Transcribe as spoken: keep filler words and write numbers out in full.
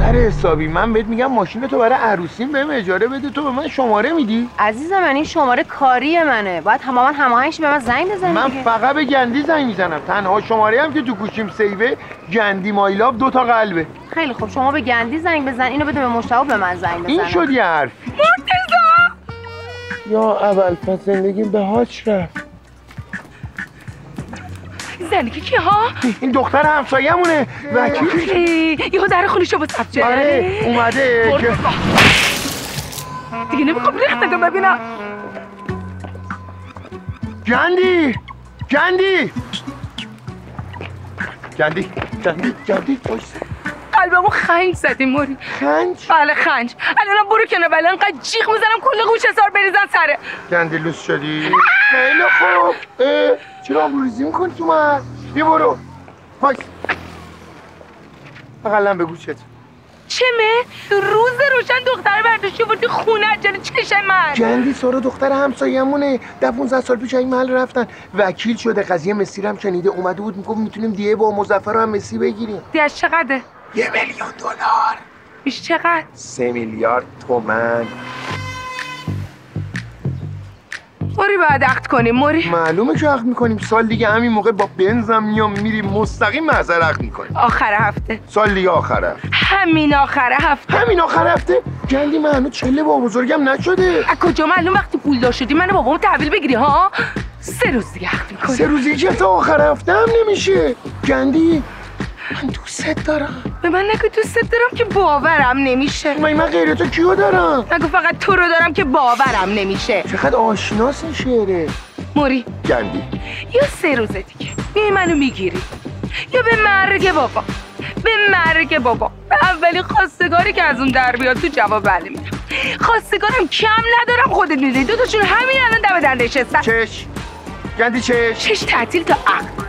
دختر حسابی، من بهت میگم ماشین تو برای عروسیم بهم اجاره بده، تو به من شماره میدی؟ عزیزم من این شماره کاری منه، باید تماما هماهنگش به من زنگ بزنی. من دیگه فقط به گندی زنگ میزنم، تنها شماره هم که تو گوشیم سیوه گندی مایلاف دو تا قلبه. خیلی خوب شما به گندی زنگ بزن، اینو بده به مشتاق به من زنگ بزن. این شد یه حرف. مرتضی یا اول پس زندگیم به هاچ رفت. زندگی کی ها؟ این دختر همسایه‌مونه. وکیل یهو در خونشو با صفچه. آره اومده که دیگه نمیخوام ریختتو ببینم. گندی گندی گندی گندی گندی بایست. قلبمو خنج زدی موری. خنج؟ بله خنج. الانم برو کنه، بله انقدر جیغ میزنم کل گوش حسار بریزن سره. گندی لوس شدی؟ خیلی خوب. اه چرا آبروریزی میکنی تو من؟ بیا برو بایست. اقلا بگو چت چمه؟ روز روشن دختر برداشتی بودی خونه جلو چشم من. گندی سارا دختر همسایه‌مونه، ده پونزده سال پیش این محل رفتن، وکیل شده، قضیه مسی هم شنیده، اومده بود میگفت میتونیم دیه با مظفر رو هم مسی بگیریم. دیه از چقدره؟ یه میلیون دلار. میشه چقدر؟ سه میلیارد تومن. موری باید عقد کنیم موری. معلومه که عقد میکنیم، سال دیگه همین موقع با بنزم میام میریم مستقیم محضر عقد میکنیم. آخر هفته. سال دیگه آخر هفته. همین آخر هفته. همین آخر هفته؟ گندی من هنوز چله با بزرگم نشده. از کجا معلوم وقتی پول دار شدی منو بابامو تحویل بگیری ها؟ سه روز دیگه عقد میکنیم. سه روزی که تا آخر هفته هم نمیشه. گندی من دوست دارم. به من نگو دوست دارم که باورم نمیشه. من من غیر تو کیو دارم؟ نگو فقط تو رو دارم که باورم نمیشه. چقدر آشناس این شعره. موری گندی یا سه روز دیگه میای منو میگیری یا به مرگ بابا، به مرگ بابا، به اولی خواستگاری که از اون در بیاد تو جواب بله میدم. خواستگارم کم ندارم، خودت میدونی دو تاشون همین الان دم در نشستن. چش گندی چش چش تعطیل تا عقد.